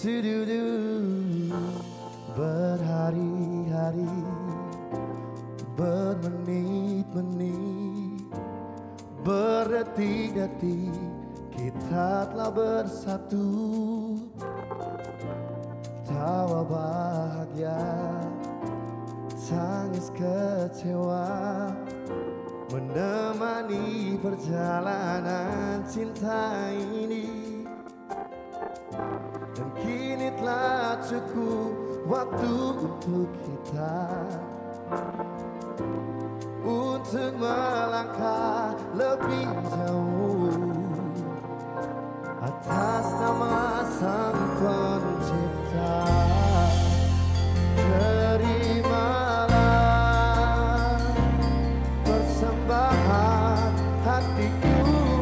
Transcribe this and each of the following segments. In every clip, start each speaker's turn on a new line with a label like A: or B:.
A: Tududu. Berhari-hari, bermenit-menit, berdetik-detik, kita telah bersatu. Tawa bahagia, tangis kecewa, menemani perjalanan cinta ini. Dan kini telah cukup waktu untuk kita, untuk melangkah lebih jauh atas nama Sang Pencipta. Terimalah persembahan hatiku,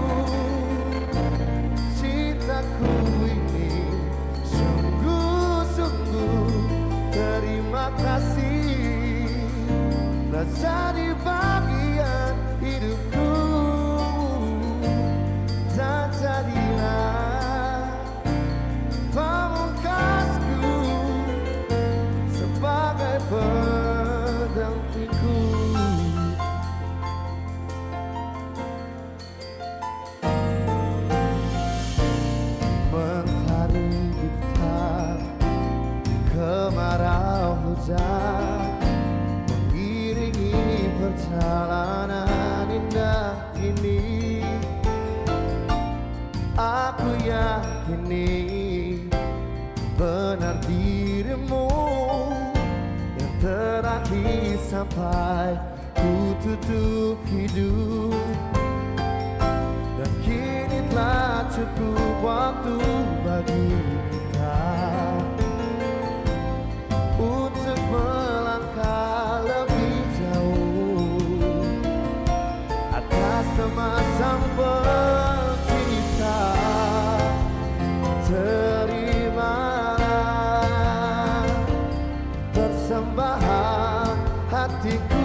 A: cintaku ini sungguh-sungguh terima kasih, telah jadi bagian hidupku, dan jadilah pamungkasku sebagai pendampingku. Mentari bintang, kemarau hujan, mengiringi perjalanan indah ini. Aku yakini benar dirimu yang terakhir sampai ku tutup hidup. Dan kini telah cukup waktu bagi kita untuk melangkah lebih jauh atas nama Sang Pencipta. Terimalah persembahan hatiku,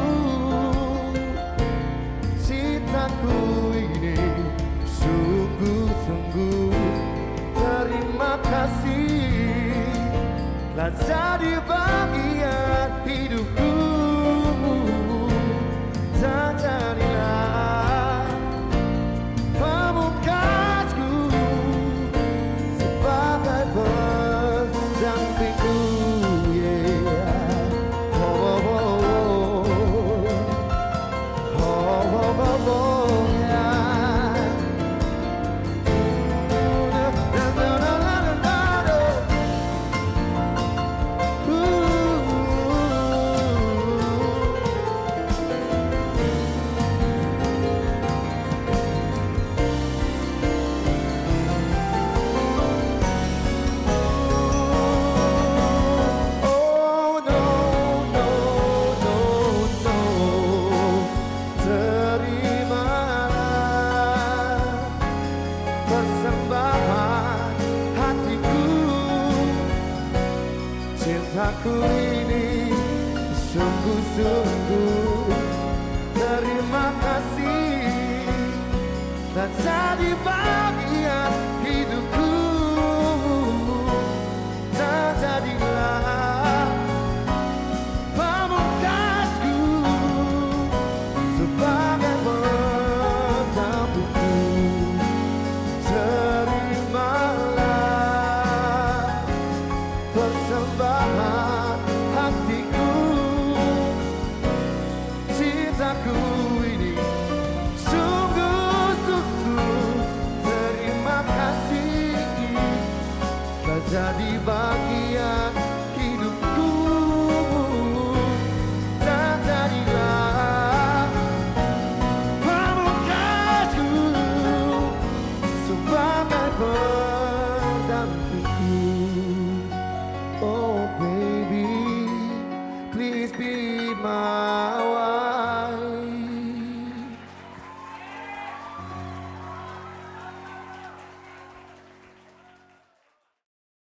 A: cintaku ini sungguh-sungguh terima kasih, telah jadi bagian hidupku, dan jadilah pamungkasku sebagai pendampingku. Yeah. Oh, oh, oh, oh. Oh, oh, oh, oh, yeah. Na, na, na, na, na, na, na. Oh no, no, no, no. Terimalah persembahan hatiku, cintaku ini sungguh-sungguh terima kasih, dan jadi bagian hidupku, dan jadilah pamungkasku sebagai pendampingku. Terimalah persembahan hatiku, cintaku ini sungguh-sungguh terima kasih, telah jadi bagian